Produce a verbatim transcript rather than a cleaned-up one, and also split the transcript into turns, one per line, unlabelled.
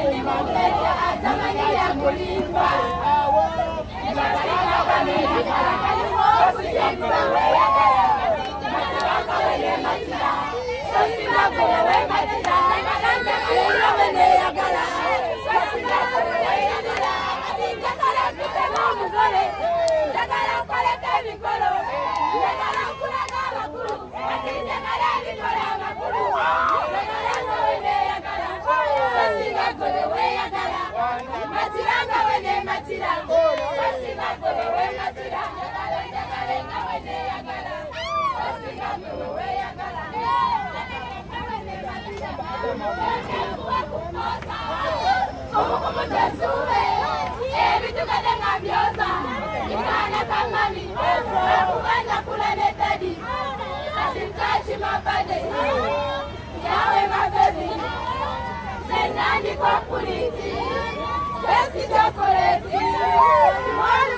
ni mungenya atamani ya kulimba. Matiranga wene yakala kutimba we yakala. Matiranga wene matira. Sosina kule we matira. Matiranga wene yakala. Sosina kule we yakala. Yakala kusema mugole. Yakala kule kemikolo. Yakala kula kama kulu. Yakala kula makulu. Yakala wene yakala. Sosina kule we yakala. Matiranga wene matira. Sosina kule we matira. Yakala yakala wene yakala. Sosina kule we yakala. Como como te sube, evito que tenga viosa, y gana kamani, nakubanda kula netadi, asimtachi mapade, yawe mabebi, senandi kwa polisi, besi chokoleti,